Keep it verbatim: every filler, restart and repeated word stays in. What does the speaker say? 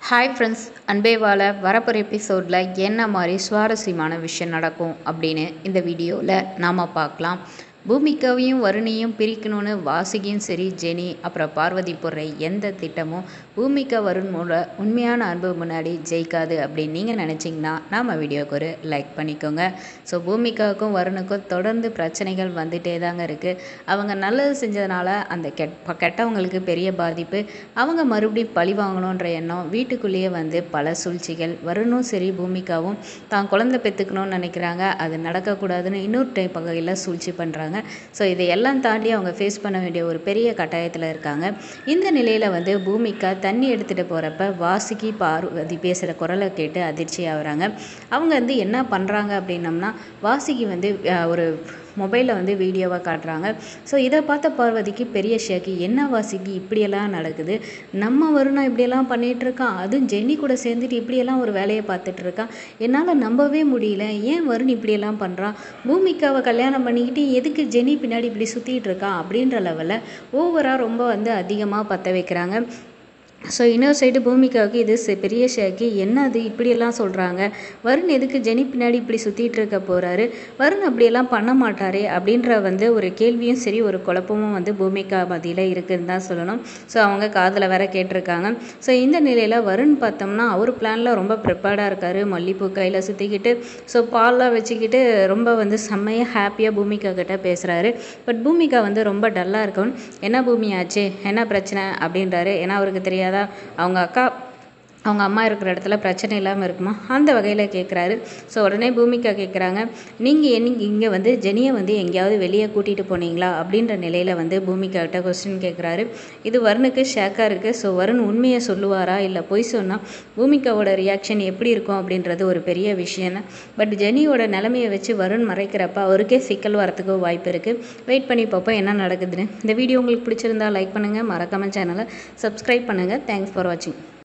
Hi friends, அன்பே வாழ வரப்போகிற எபிசோடில் என்ன மாதிரி சுவாரஸ்யமான விஷயம் நடக்கும் அப்படின்னு இந்த வீடியோவில் நாம் பார்க்கலாம். பூமிகாவையும் வருணையும் பிரிக்கணும்னு வாசுகியும் சரி, ஜெனி அப்புறம் பார்வதி போடுற எந்த திட்டமும் பூமிகா வருணோட உண்மையான அன்பு முன்னாடி ஜெயிக்காது அப்படின்னு நீங்கள் நினச்சிங்கன்னா நம்ம வீடியோவுக்கு ஒரு லைக் பண்ணிக்கோங்க. ஸோ பூமிகாவுக்கும் வருணுக்கும் தொடர்ந்து பிரச்சனைகள் வந்துகிட்டே தாங்க இருக்குது. அவங்க நல்லது செஞ்சதுனால அந்த கெட் கெட்டவங்களுக்கு பெரிய பாதிப்பு. அவங்க மறுபடியும் பழி வாங்கணுன்ற எண்ணம். வீட்டுக்குள்ளேயே வந்து பல சூழ்ச்சிகள். வருணும் சரி, பூமிகாவும் தான் குழந்தை பெற்றுக்கணும்னு நினைக்கிறாங்க. அது நடக்கக்கூடாதுன்னு இன்னொரு டைப் வகையில் சூழ்ச்சி பண்ணுறாங்க. ஸோ இதையெல்லாம் தாண்டி அவங்க ஃபேஸ் பண்ண வேண்டிய ஒரு பெரிய கட்டாயத்தில் இருக்காங்க. இந்த நிலையில் வந்து பூமிகா தண்ணி எடுத்துகிட்டு போகிறப்ப வாசுகி பார்வதி பேசுகிற குரலை கேட்டு அதிர்ச்சி ஆகுறாங்க. அவங்க வந்து என்ன பண்ணுறாங்க அப்படின்னம்னா, வாசுகி வந்து ஒரு மொபைலில் வந்து வீடியோவாக காட்டுறாங்க. ஸோ இதை பார்த்த பார்வதிக்கு பெரிய ஷேக்கு. என்ன வாசுகி இப்படியெல்லாம் நடக்குது? நம்ம வருணா இப்படியெல்லாம் பண்ணிகிட்ருக்கான், அதுவும் ஜெனி கூட சேர்ந்துட்டு இப்படியெல்லாம் ஒரு வேலையை பார்த்துட்ருக்கான். என்னால் நம்பவே முடியல. ஏன் வருண் இப்படியெல்லாம் பண்ணுறான்? பூமிகாவை கல்யாணம் பண்ணிக்கிட்டு எதுக்கு ஜெனி பின்னாடி இப்படி சுற்றிட்டு இருக்கான் அப்படின்ற லெவலில் ஓவராக ரொம்ப வந்து அதிகமாக பற்ற வைக்கிறாங்க. ஸோ இன்னொரு சைடு பூமிகாவுக்கு இது பெரிய ஷேக்கு. என்ன அது இப்படியெல்லாம் சொல்கிறாங்க? வருண் எதுக்கு ஜெனி பின்னாடி இப்படி சுற்றிட்டு இருக்க போகிறாரு? வருண் அப்படியெல்லாம் பண்ண மாட்டாரே அப்படின்ற வந்து ஒரு கேள்வியும் சரி, ஒரு குழப்பமும் வந்து பூமிகா மத்தியில் இருக்குதுன்னு தான் சொல்லணும். ஸோ அவங்க காதில் வேற கேட்டிருக்காங்க. ஸோ இந்த நிலையில் வருண் பார்த்தோம்னா அவர் பிளானில் ரொம்ப ப்ரிப்பேர்டாக இருக்கார். மல்லிப்பூ கையில் சுற்றிக்கிட்டு, ஸோ பால்லாம் வச்சுக்கிட்டு ரொம்ப வந்து செம்மையாக ஹாப்பியாக பூமிகா கிட்ட பேசுகிறாரு. பட் பூமிகா வந்து ரொம்ப டல்லாக இருக்கவன். என்ன பூமி ஆச்சு, என்ன பிரச்சனை அப்படின்றாரு. ஏன்னா அவருக்கு தெரியாது அவங்க அக்கா அவங்க அம்மா இருக்கிற இடத்துல பிரச்சனை இல்லாமல் இருக்குமா அந்த வகையில் கேட்குறாரு. ஸோ உடனே பூமிகா கேட்குறாங்க, நீங்கள் என்ன இங்கே வந்து ஜெனியை வந்து எங்கேயாவது வெளியே கூட்டிகிட்டு போனீங்களா அப்படின்ற நிலையில் வந்து பூமிகா கிட்ட கொஸ்டின் கேட்குறாரு. இது வருணுக்கு ஷேக்காக இருக்குது. ஸோ வருண் உண்மையை சொல்லுவாரா இல்லை பொய் சொன்னால் பூமிகாவோட ரியாக்ஷன் எப்படி இருக்கும் அப்படின்றது ஒரு பெரிய விஷயம். பட் ஜெனியோட நிலைமையை வச்சு வருண் மறைக்கிறப்ப அவருக்கே சிக்கல் வரத்துக்கு வாய்ப்பு இருக்குது. வெயிட் பண்ணி பார்ப்போம் என்ன நடக்குதுன்னு. இந்த வீடியோ உங்களுக்கு பிடிச்சிருந்தா லைக் பண்ணுங்கள், மறக்காம சேனலை சப்ஸ்கிரைப் பண்ணுங்கள். தேங்க்ஸ் ஃபார் வாட்சிங்.